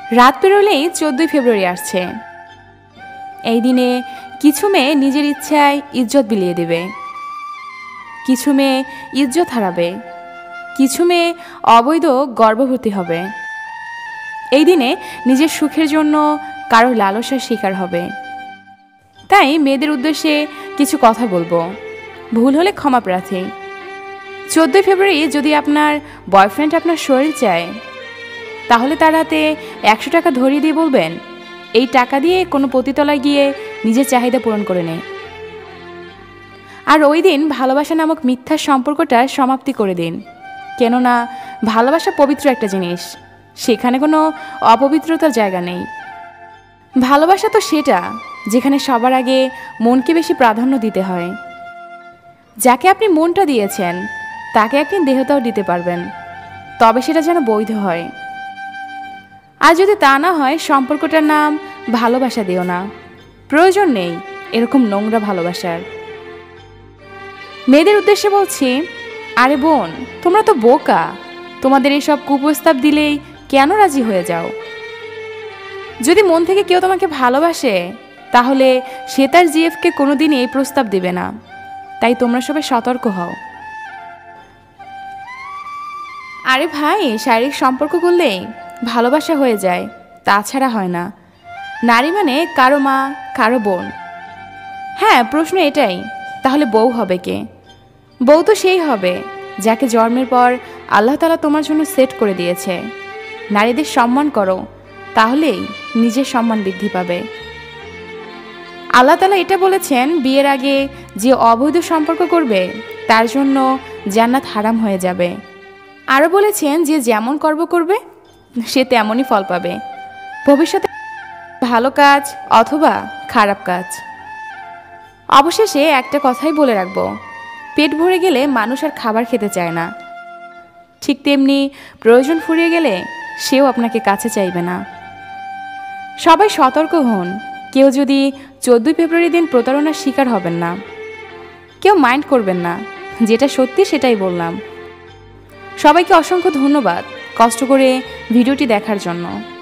রাত পেরোলেই 14 ফেব্রুয়ারি আসছে। এই দিনে কিছু মেয়ে নিজের ইচ্ছায় ইজ্জত বিলিয়ে দেবে, কিছু মেয়ে ইজ্জত হারাবে, কিছু মেয়ে অবৈধ গর্ভবতী হবে। এই দিনে নিজের সুখের জন্য কারো লালসার শিকার হবে। তাই মেয়েদের উদ্দেশ্যে কিছু কথা বলবো, ভুল হলে ক্ষমা প্রার্থী। 14 ফেব্রুয়ারি যদি আপনার বয়ফ্রেন্ড আপনার শরীর চায়, তাহলে তার হাতে 100 টাকা ধরিয়ে দিয়ে বলবেন, এই টাকা দিয়ে কোনো পতিতলায় গিয়ে নিজের চাহিদা পূরণ করে নে। আর ওই দিন ভালোবাসা নামক মিথ্যা সম্পর্কটার সমাপ্তি করে দিন। কেননা ভালোবাসা পবিত্র একটা জিনিস, সেখানে কোনো অপবিত্রতার জায়গা নেই। ভালোবাসা তো সেটা যেখানে সবার আগে মনকে বেশি প্রাধান্য দিতে হয়। যাকে আপনি মনটা দিয়েছেন তাকে একদিন দেহটাও দিতে পারবেন, তবে সেটা যেন বৈধ হয়। আর যদি তা না হয়, সম্পর্কটার নাম ভালোবাসা দিও না। প্রয়োজন নেই এরকম নোংরা ভালোবাসার। মেয়েদের উদ্দেশ্যে বলছি, আরে বোন, তোমরা তো বোকা। তোমাদের এইসব কুপ্রস্তাব দিলেই কেন রাজি হয়ে যাও? যদি মন থেকে কেউ তোমাকে ভালোবাসে, তাহলে সে তার জিএফকে কোনোদিন এই প্রস্তাব দেবে না। তাই তোমরা সবাই সতর্ক হও। আরে ভাই, শারীরিক সম্পর্ক করলেই ভালোবাসা হয়ে যায়, তাছাড়া হয় না। নারী মানে কারো মা, কারো বোন। হ্যাঁ, প্রশ্ন এটাই, তাহলে বউ হবে কে? বউ তো সেই হবে যাকে জন্মের পর আল্লাহ তাআলা তোমার জন্য সেট করে দিয়েছে। নারীদের সম্মান করো, তাহলেই নিজের সম্মান বৃদ্ধি পাবে। আল্লাহ তাআলা এটা বলেছেন, বিয়ের আগে যে অবৈধ সম্পর্ক করবে তার জন্য জান্নাত হারাম হয়ে যাবে। আরও বলেছেন, যে যেমন কর্ম করবে সে তেমনই ফল পাবে, ভবিষ্যতে ভালো কাজ অথবা খারাপ কাজ। অবশেষে একটা কথাই বলে রাখবো, পেট ভরে গেলে মানুষ আর খাবার খেতে চায় না। ঠিক তেমনি প্রয়োজন ফুরিয়ে গেলে সেও আপনাকে কাছে চাইবে না। সবাই সতর্ক হন। কেউ যদি 14 ফেব্রুয়ারি দিন প্রতারণার শিকার হবেন না। কেউ মাইন্ড করবেন না, যেটা সত্যি সেটাই বললাম। সবাইকে অসংখ্য ধন্যবাদ কষ্ট করে ভিডিওটি দেখার জন্য।